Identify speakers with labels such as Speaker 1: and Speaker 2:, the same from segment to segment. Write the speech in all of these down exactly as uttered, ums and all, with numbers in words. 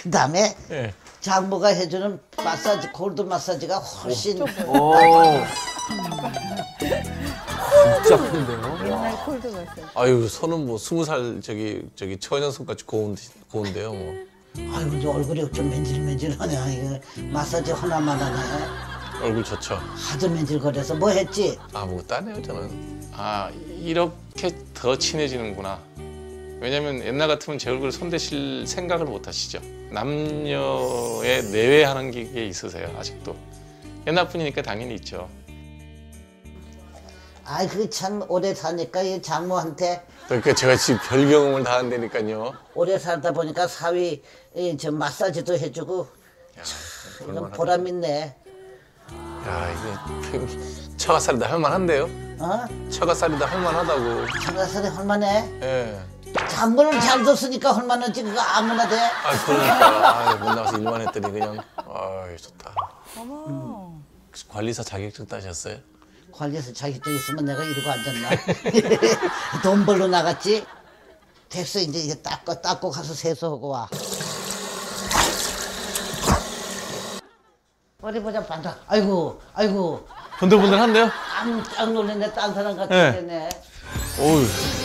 Speaker 1: 그 다음에
Speaker 2: 네.
Speaker 1: 장모가 해주는 마사지, 골드 마사지가 훨씬.
Speaker 2: 오. 진짜 큰데요?
Speaker 3: 옛날 골드 마사지.
Speaker 2: 아유, 손은 뭐 스무 살 저기 저기 처녀 손같이 고운 고운데요, 뭐.
Speaker 1: 아이고, 이제 얼굴이 좀 맨질맨질하네. 이거 마사지 하나만 하네.
Speaker 2: 얼굴 좋죠.
Speaker 1: 하도 맨질거려서 뭐 했지?
Speaker 2: 아무것도 안 해요, 저는. 아, 이렇게 더 친해지는구나. 왜냐면 옛날 같으면 제 얼굴 손대실 생각을 못 하시죠. 남녀의 내외하는 게 있으세요, 아직도. 옛날 분이니까 당연히 있죠.
Speaker 1: 아이, 그 참 오래 사니까 이 장모한테
Speaker 2: 그러니까 제가 지금 별 경험을 다 한다니까요.
Speaker 1: 오래 살다 보니까 사위 이, 저 마사지도 해주고
Speaker 2: 야,
Speaker 1: 이건
Speaker 2: 볼만하다.
Speaker 1: 보람 있네.
Speaker 2: 야, 이게 처가살이다 할만한데요?
Speaker 1: 어?
Speaker 2: 처가살이다 할만하다고.
Speaker 1: 장가살이 할만해.
Speaker 2: 예.
Speaker 1: 장모를 잘 뒀으니까 할만하지. 그거 아무나 돼.
Speaker 2: 아, 그러니까. 아, 못 나가서 일만 했더니 그냥. 아, 좋다.
Speaker 3: 어머.
Speaker 2: 관리사 자격증 따셨어요?
Speaker 1: 관리에서 자격증 있으면 내가 이러고 앉았나. 돈 벌러 나갔지. 됐어, 이제 이게 닦고 닦고 가서 세수하고 와. 어디 보자, 반짝. 아이고, 아이고.
Speaker 2: 번들번들한데요?
Speaker 1: 깜짝 놀랐네. 딴 사람 같이
Speaker 2: 네.
Speaker 1: 됐네.
Speaker 2: 어우.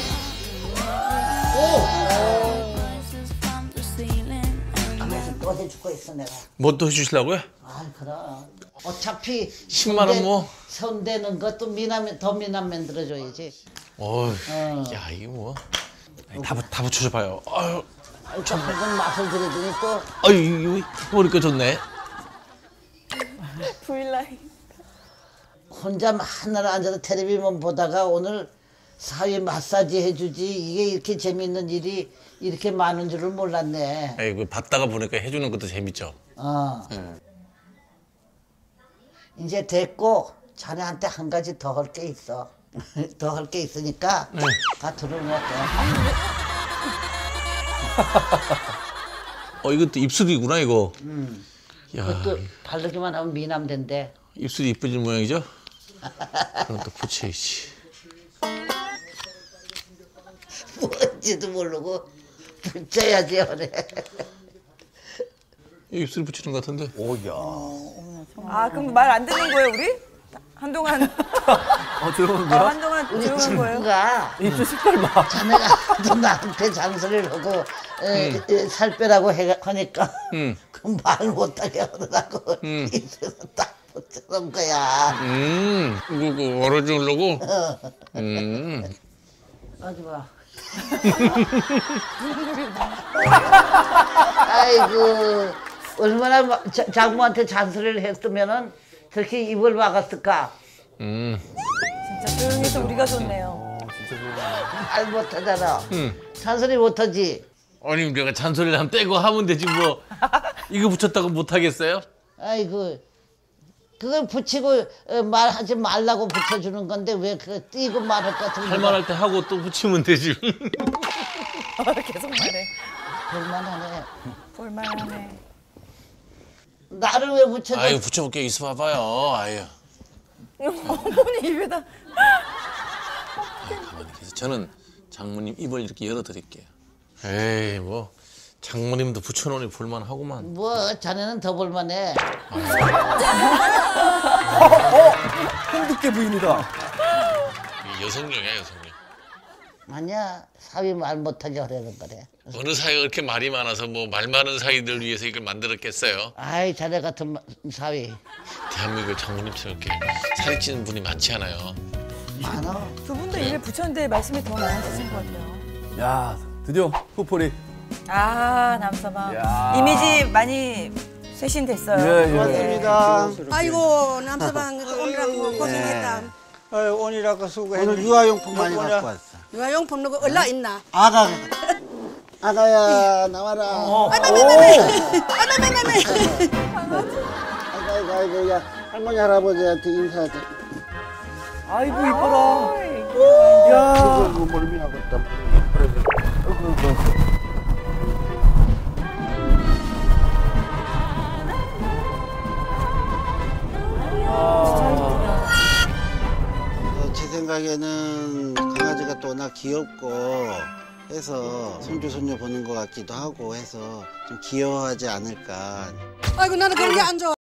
Speaker 1: 안에서 또 해줄 거 있어, 내가.
Speaker 2: 뭐 또 해주시려고요?
Speaker 1: 아, 그럼. 어차피
Speaker 2: 십만 원 뭐?
Speaker 1: 손대는 것도 미남, 더 미남 만들어줘야지.
Speaker 2: 어우,
Speaker 1: 어.
Speaker 2: 야, 이게 뭐. 아니, 다, 부- 다 붙여줘봐요. 아유,
Speaker 1: 아이, 한번 맛을 들여주니 또.
Speaker 2: 아유, 이거 해보니까 좋네.
Speaker 3: 브이라인.
Speaker 1: 혼자 하늘 앉아서 텔레비전 보다가 오늘 사위 마사지 해주지 이게 이렇게 재밌는 일이 이렇게 많은 줄을 몰랐네.
Speaker 2: 아이, 그 봤다가 보니까 해주는 것도 재밌죠.
Speaker 1: 어.
Speaker 2: 네.
Speaker 1: 이제 됐고 자네한테 한 가지 더 할 게 있어. 더 할 게 있으니까
Speaker 2: 네.
Speaker 1: 다 들어놓을게.
Speaker 2: 어, 이것도 입술이구나, 이거.
Speaker 1: 음.
Speaker 2: 야,
Speaker 1: 그것도 바르기만 하면 미남 된대.
Speaker 2: 입술이 이쁘진 모양이죠? 그럼 또 붙여야지.
Speaker 1: 뭔지도 모르고 붙여야지 그래.
Speaker 2: 입술 붙이는 것 같은데.
Speaker 4: 오야.
Speaker 3: 아, 그럼 말 안 듣는 거예요, 우리? 한동안,
Speaker 4: 어
Speaker 3: 어,
Speaker 4: 들어오는데요?
Speaker 3: 한동안
Speaker 1: 우리
Speaker 3: 조용한 거예요?
Speaker 1: 친구가
Speaker 4: 입술 색깔 봐.
Speaker 1: 자네가 또 나한테 장소를 하고 에, 에, 살 빼라고 해, 하니까
Speaker 2: 음.
Speaker 1: 그 말 못하게 하더라고.
Speaker 2: 음.
Speaker 1: 입에서 딱 붙여놓은 거야.
Speaker 2: 음, 이거 그 얼어주려고? 음.
Speaker 1: 하지 마. 아이고, 얼마나 마- 자- 장모한테 잔소리를 했으면은 저렇게 입을 막았을까?
Speaker 2: 음.
Speaker 3: 진짜 조용해서 우리가 좋네요.
Speaker 1: 말 못하잖아.
Speaker 2: 음.
Speaker 1: 잔소리 못하지.
Speaker 2: 아니, 내가 잔소리를 한번 떼고 하면 되지, 뭐. 이거 붙였다고 못하겠어요?
Speaker 1: 아이고, 그걸 붙이고 어, 말하지 말라고 붙여주는 건데 왜 그거 띄고 말할 것 같은
Speaker 2: 할 말할 때 하고 또 붙이면 되지.
Speaker 3: 계속 말해.
Speaker 1: 볼만하네.
Speaker 3: 볼만하네.
Speaker 1: 나를 왜 붙여줘?
Speaker 2: 아유, 붙여볼게. 있어 봐봐요. 아유.
Speaker 3: 어머니 입에다.
Speaker 2: 아유, 가만히 계세요. 저는 장모님 입을 이렇게 열어드릴게요. 에이, 뭐. 장모님도 붙여놓으니 볼만하구만.
Speaker 1: 뭐 자네는 더 볼만해.
Speaker 4: 홍두깨 부인이다.
Speaker 2: 이게 여성용이야, 여성용.
Speaker 1: 아니야, 사위 말 못하게 하려는 거래.
Speaker 2: 어느 사이가 그렇게 말이 많아서 뭐 말 많은 사이들 위해서 이걸 만들었겠어요.
Speaker 1: 아이, 자네 같은 마- 사위
Speaker 2: 대한민국 장모님처럼 이렇게 살이 찌는 분이 많지 않아요.
Speaker 1: 많아.
Speaker 3: 두 분도 입에 붙였는데 말씀이 더 많아지신 것 같아요.
Speaker 4: 야 드디어 후포리.
Speaker 3: 아, 남서방.
Speaker 4: 야.
Speaker 3: 이미지 많이 쇄신됐어요.
Speaker 4: 예 예.
Speaker 5: 고맙습니다.
Speaker 6: 아이고 남서방 오느라고 고생했다.
Speaker 5: 아유, 오니라고 수고했네.
Speaker 7: 오늘 유아용품 많이
Speaker 5: 덕분에
Speaker 7: 갖고 왔어.
Speaker 6: 유아용품 누구 얼라 있나?
Speaker 7: 아가, 아가야 나와라.
Speaker 6: 아이고
Speaker 7: 아이고 아이고 야 할머니 할아버지한테 인사하자.
Speaker 4: 아이고 이뻐라. 야.
Speaker 7: 그거 멀미하고 있다. 어, 제 생각에는 강아지가 또 워낙 귀엽고 해서 손주 손녀 보는 것 같기도 하고 해서 좀 귀여워하지 않을까.
Speaker 6: 아이고 나는 그런 게 안 좋아.